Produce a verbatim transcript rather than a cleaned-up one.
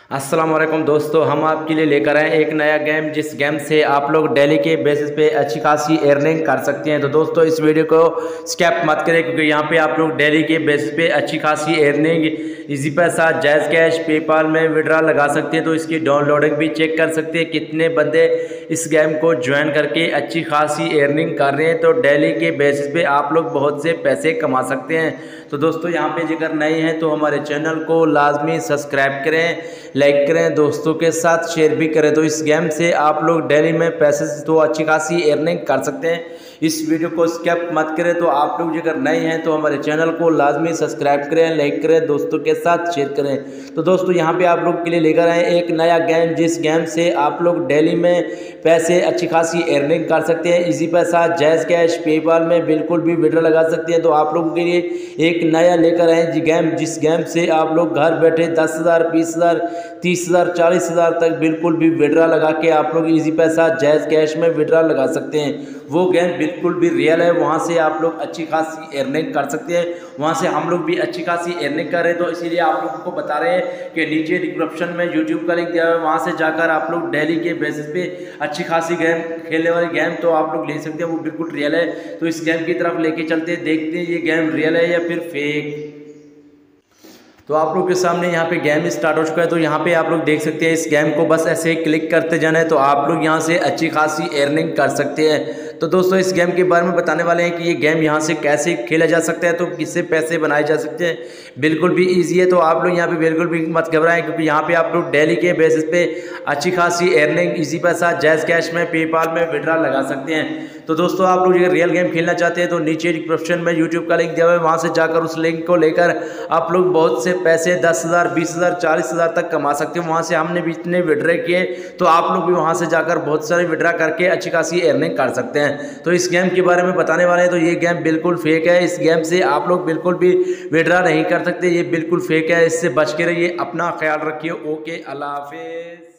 अस्सलाम वालेकुम दोस्तों, हम आपके लिए लेकर आए एक नया गेम जिस गेम से आप लोग डेली के बेसिस पे अच्छी खासी अर्निंग कर सकते हैं। तो दोस्तों इस वीडियो को स्किप मत करें क्योंकि यहाँ पे आप लोग डेली के बेसिस पे अच्छी खासी अर्निंग इजी पैसा, जायज़ कैश, पेपाल में विड्रा लगा सकते हैं। तो इसकी डाउनलोडिंग भी चेक कर सकते हैं कितने बंदे इस गेम को ज्वाइन करके अच्छी खासी अर्निंग कर रहे हैं। तो डेली के बेसिस पे आप लोग बहुत से पैसे कमा सकते हैं। तो दोस्तों यहाँ पे अगर नए हैं तो हमारे चैनल को लाजमी सब्सक्राइब करें, लाइक करें, दोस्तों के साथ शेयर भी करें। तो इस गेम से आप लोग डेली में पैसे तो अच्छी खासी अर्निंग कर सकते हैं। इस वीडियो को स्किप मत करें। तो आप लोग अगर नए हैं तो हमारे चैनल को लाजमी सब्सक्राइब करें, लाइक करें, दोस्तों के साथ शेयर करें। तो दोस्तों यहाँ पे आप लोग के लिए लेकर आए एक नया गेम जिस गेम से आप लोग डेली में पैसे अच्छी खासी अर्निंग कर सकते हैं। इजी पैसा, जायज़ कैश, पेपाल में बिल्कुल भी विड्रॉ लगा सकते हैं। तो आप लोगों के लिए एक नया लेकर आए जी गेम जिस गेम से आप लोग घर बैठे दस हज़ार, बीस हज़ार, तीस हज़ार, चालीस हज़ार तक बिल्कुल भी विड्रॉ लगा के आप लोग इजी पैसा, जायज़ कैश में विड्रॉ लगा सकते हैं। वो गेम बिल्कुल भी रियल है, वहाँ से आप लोग अच्छी खासी अर्निंग कर सकते हैं। वहाँ से हम लोग भी अच्छी खासी अर्निंग कर रहे हैं। तो इसीलिए आप लोगों को बता रहे हैं कि नीचे डिस्क्रिप्शन में यूट्यूब का लिंक दिया हुआ है, वहाँ से जाकर आप लोग डेली के बेसिस पे अच्छी खासी गेम खेलने वाली गेम तो आप लोग ले सकते हैं। वो बिल्कुल रियल है। तो इस गेम की तरफ लेके चलते हैं, देखते हैं ये गेम रियल है या फिर फेक। तो आप लोग के सामने यहाँ पे गेम स्टार्ट हो चुका है। तो यहाँ पे आप लोग देख सकते हैं इस गेम को बस ऐसे ही क्लिक करते जाना है तो आप लोग यहाँ से अच्छी खासी अर्निंग कर सकते हैं। तो दोस्तों इस गेम के बारे में बताने वाले हैं कि ये गेम यहाँ से कैसे खेला जा सकता है, तो किससे पैसे बनाए जा सकते हैं। बिल्कुल भी ईजी है। तो आप लोग यहाँ पे बिल्कुल भी मत घबराएं क्योंकि यहाँ पे आप लोग डेली के बेसिस पे अच्छी खासी अर्निंग इजी पैसा, जायज़ कैश में, पेपाल में विड्रॉ लगा सकते हैं। तो दोस्तों आप लोग अगर रियल गेम खेलना चाहते हैं तो नीचे डिस्क्रिप्शन में यूट्यूब का लिंक दिया हुआ है, वहाँ से जाकर उस लिंक को लेकर आप लोग बहुत से पैसे दस हज़ार, बीस हज़ार, चालीस हज़ार तक कमा सकते हो। वहाँ से हमने भी इतने विड्रॉ किए तो आप लोग भी वहाँ से जाकर बहुत सारे विड्रॉ करके अच्छी खासी अर्निंग कर सकते हैं। तो इस गेम के बारे में बताने वाले हैं। तो ये गेम बिल्कुल फेक है। इस गेम से आप लोग बिल्कुल भी विड्रॉ नहीं कर सकते। ये बिल्कुल फेक है, इससे बच के रहिए, अपना ख्याल रखिए। ओके, अल्लाह हाफिज़।